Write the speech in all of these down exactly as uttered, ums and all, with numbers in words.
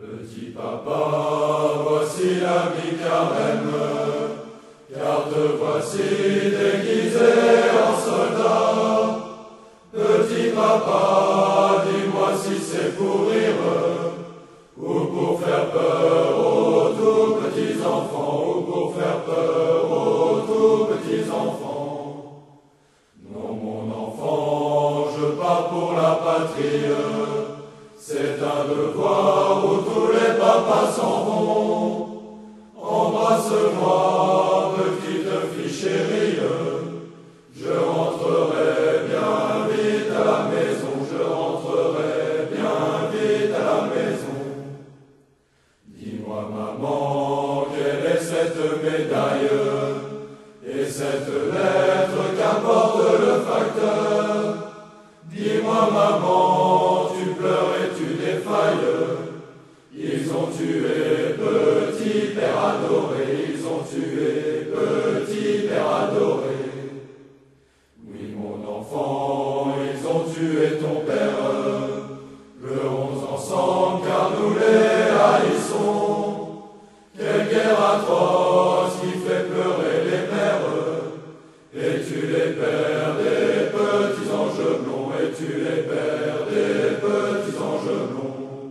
Petit papa, voici l'ami carême, car te voici déguisé en soldat. Petit papa, dis-moi si c'est pour rire, ou pour faire peur aux tout petits enfants, ou pour faire peur aux tout petits enfants. Non mon enfant, je pars pour la patrie, c'est un devoir où tous les papas s'en vont. Embrasse-moi, petite fille chérie, je rentrerai bien vite à la maison, je rentrerai bien vite à la maison. Dis-moi maman, quelle est cette médaille et cette lettre qu'apporte le facteur? Dis-moi maman, tu pleures et tu défailles. Ils ont tué petit père adoré, ils ont tué petit père adoré. Oui mon enfant, ils ont tué ton père. Pleurons ensemble car nous les haïssons. Quelle guerre atroce qui fait pleurer les mères, et tu les pères des petits anges blonds, et tu les pères des petits anges blonds.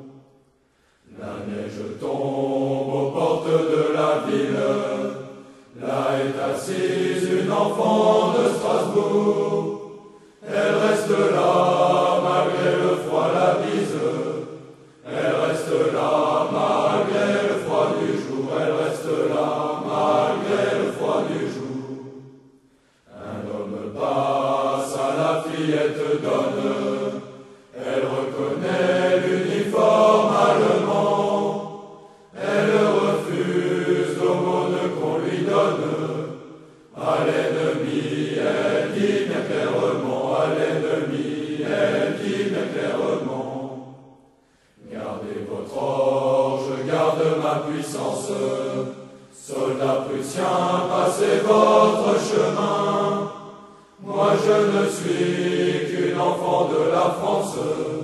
La neige tombe aux portes de la ville, là est assise une enfant de Strasbourg. Elle reste là malgré le froid, la bise, elle reste là malgré le froid du jour, elle reste là malgré le froid du jour. Un homme passe, à la fillette donne, elle reconnaît l'uniforme allemand, elle refuse l'aumône qu'on lui donne. À l'ennemi, elle dit bien clairement, à l'ennemi, elle dit bien clairement. Gardez votre or, je garde ma puissance, soldats prussiens, passez votre chemin. Moi je ne suis qu'une enfant de la France,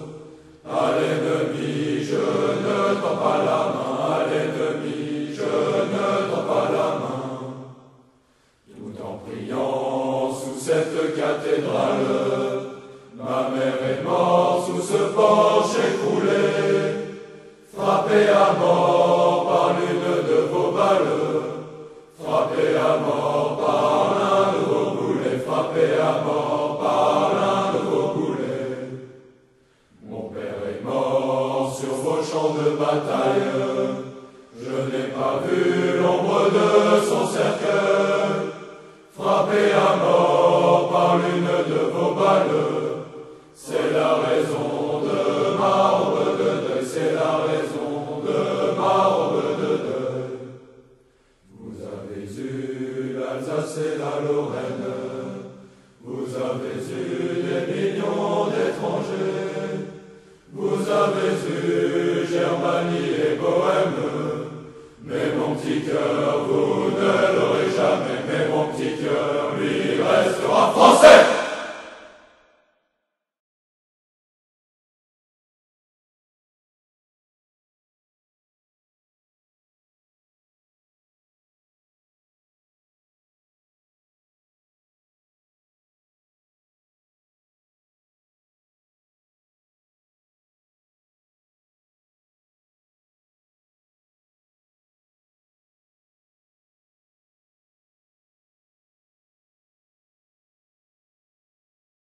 à l'ennemi je ne tends pas la main, à l'ennemi je ne tends pas la main. Tout en priant sous cette cathédrale, ma mère est morte sous ce porche écroulé, frappée à mort par l'une de vos balles, frappée à mort par l'un de vos boulets, frappée à mort par l'un de vos boulets. Mon père est mort sur vos champs de bataille, je n'ai pas vu l'ombre de son cercueil, frappé à mort par l'une de vos balles. C'est la raison de ma robe de deuil, c'est la raison de ma robe de deuil. Vous avez eu l'Alsace et la Lorraine, vous avez eu des millions d'étrangers, vous avez eu Germanie et Bohême, mais mon petit cœur